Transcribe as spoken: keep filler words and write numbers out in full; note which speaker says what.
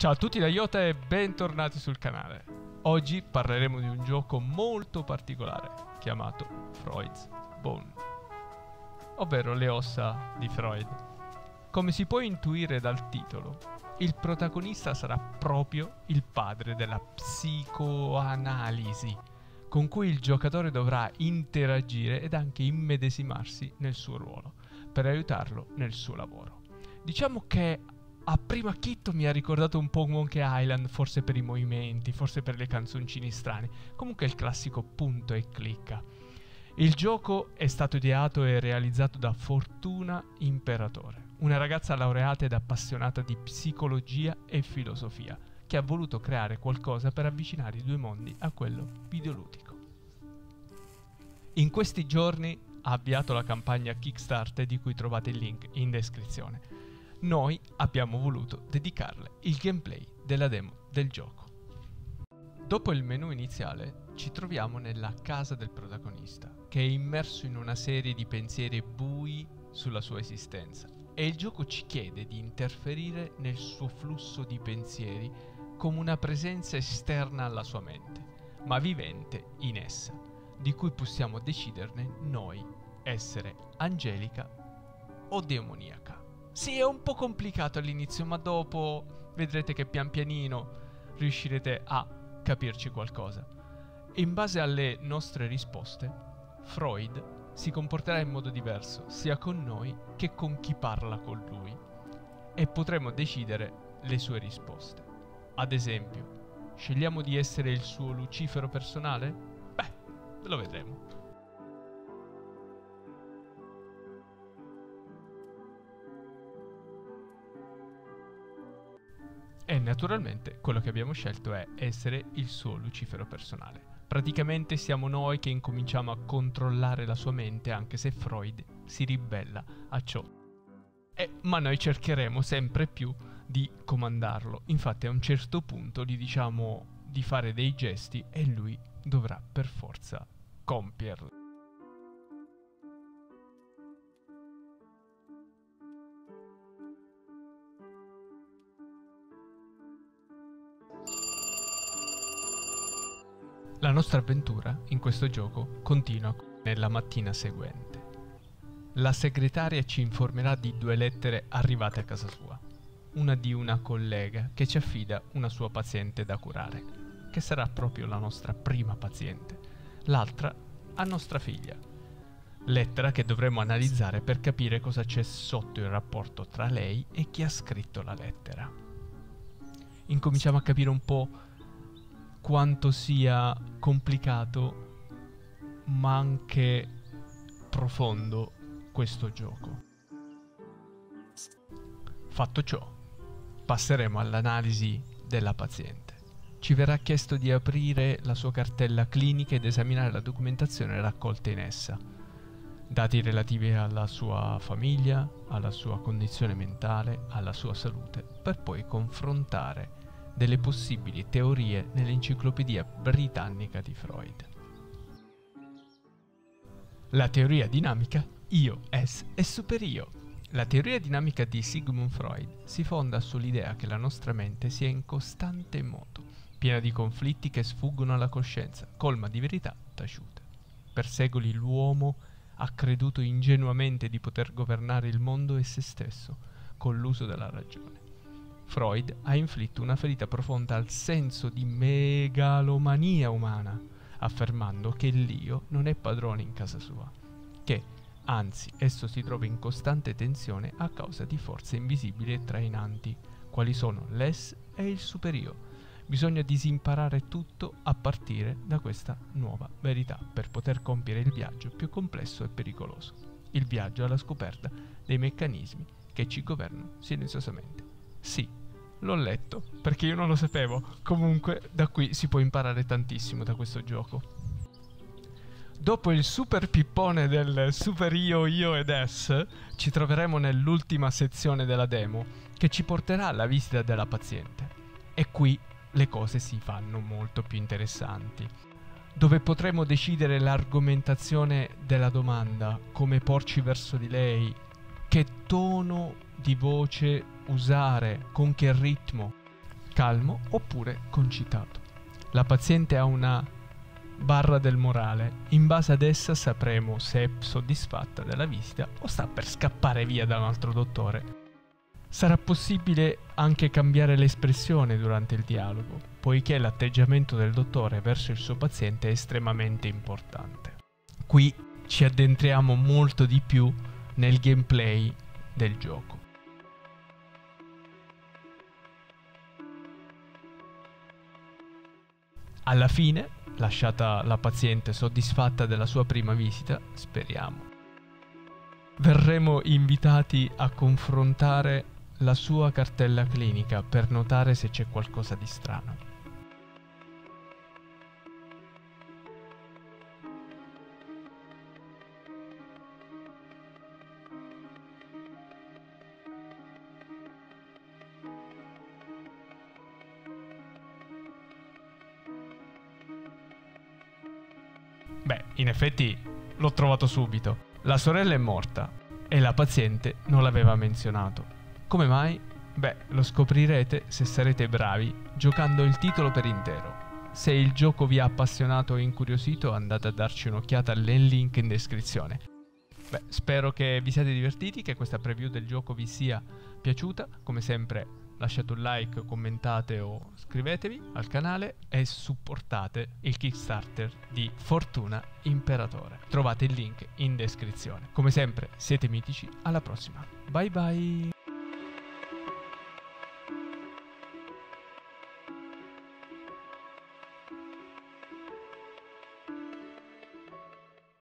Speaker 1: Ciao a tutti da Iota e bentornati sul canale. Oggi parleremo di un gioco molto particolare chiamato Freud's Bone, ovvero le ossa di Freud. Come si può intuire dal titolo, il protagonista sarà proprio il padre della psicoanalisi, con cui il giocatore dovrà interagire ed anche immedesimarsi nel suo ruolo, per aiutarlo nel suo lavoro. Diciamo che a primo acchitto mi ha ricordato un po' Monkey Island, forse per i movimenti, forse per le canzoncine strane, comunque il classico punto e clicca. Il gioco è stato ideato e realizzato da Fortuna Imperatore, una ragazza laureata ed appassionata di psicologia e filosofia, che ha voluto creare qualcosa per avvicinare i due mondi a quello videoludico. In questi giorni ha avviato la campagna Kickstarter di cui trovate il link in descrizione. Noi abbiamo voluto dedicarle il gameplay della demo del gioco. Dopo il menu iniziale ci troviamo nella casa del protagonista, che è immerso in una serie di pensieri bui sulla sua esistenza, e il gioco ci chiede di interferire nel suo flusso di pensieri come una presenza esterna alla sua mente, ma vivente in essa, di cui possiamo deciderne noi essere angelica o demoniaca. Sì, è un po' complicato all'inizio, ma dopo vedrete che pian pianino riuscirete a capirci qualcosa. E in base alle nostre risposte, Freud si comporterà in modo diverso, sia con noi che con chi parla con lui, e potremo decidere le sue risposte. Ad esempio, scegliamo di essere il suo Lucifero personale? Beh, lo vedremo. E naturalmente quello che abbiamo scelto è essere il suo Lucifero personale. Praticamente siamo noi che incominciamo a controllare la sua mente, anche se Freud si ribella a ciò. E, ma noi cercheremo sempre più di comandarlo. Infatti a un certo punto gli diciamo di fare dei gesti e lui dovrà per forza compierli. La nostra avventura in questo gioco continua nella mattina seguente. La segretaria ci informerà di due lettere arrivate a casa sua. Una di una collega che ci affida una sua paziente da curare, che sarà proprio la nostra prima paziente. L'altra a nostra figlia. Lettera che dovremo analizzare per capire cosa c'è sotto il rapporto tra lei e chi ha scritto la lettera. Incominciamo a capire un po' quanto sia complicato ma anche profondo questo gioco. Fatto ciò, passeremo all'analisi della paziente. Ci verrà chiesto di aprire la sua cartella clinica ed esaminare la documentazione raccolta in essa, dati relativi alla sua famiglia, alla sua condizione mentale, alla sua salute, per poi confrontare delle possibili teorie nell'enciclopedia britannica di Freud. La teoria dinamica io, es e superio. La teoria dinamica di Sigmund Freud si fonda sull'idea che la nostra mente sia in costante moto, piena di conflitti che sfuggono alla coscienza, colma di verità taciute. Per secoli l'uomo ha creduto ingenuamente di poter governare il mondo e se stesso con l'uso della ragione. Freud ha inflitto una ferita profonda al senso di megalomania umana, affermando che l'io non è padrone in casa sua, che, anzi, esso si trova in costante tensione a causa di forze invisibili e trainanti, quali sono l'es e il superio. Bisogna disimparare tutto a partire da questa nuova verità per poter compiere il viaggio più complesso e pericoloso, il viaggio alla scoperta dei meccanismi che ci governano silenziosamente. Sì, l'ho letto, perché io non lo sapevo. Comunque, da qui si può imparare tantissimo da questo gioco. Dopo il super pippone del super io, io ed es, ci troveremo nell'ultima sezione della demo, che ci porterà alla visita della paziente. E qui le cose si fanno molto più interessanti, dove potremo decidere l'argomentazione della domanda, come porci verso di lei, che tono di voce usare, con che ritmo. calmo oppure concitato. La paziente ha una barra del morale, in base ad essa sapremo se è soddisfatta della visita o sta per scappare via da un altro dottore. Sarà possibile anche cambiare l'espressione durante il dialogo, poiché l'atteggiamento del dottore verso il suo paziente è estremamente importante. Qui ci addentriamo molto di più nel gameplay del gioco. Alla fine, lasciata la paziente soddisfatta della sua prima visita, speriamo, verremo invitati a confrontare la sua cartella clinica per notare se c'è qualcosa di strano. Beh, in effetti l'ho trovato subito. La sorella è morta e la paziente non l'aveva menzionato. Come mai? Beh, lo scoprirete se sarete bravi giocando il titolo per intero. Se il gioco vi ha appassionato e incuriosito, andate a darci un'occhiata nel link in descrizione. Beh, spero che vi siate divertiti, che questa preview del gioco vi sia piaciuta. Come sempre lasciate un like, commentate o iscrivetevi al canale e supportate il Kickstarter di Fortuna Imperatore. Trovate il link in descrizione. Come sempre siete mitici, alla prossima. Bye bye!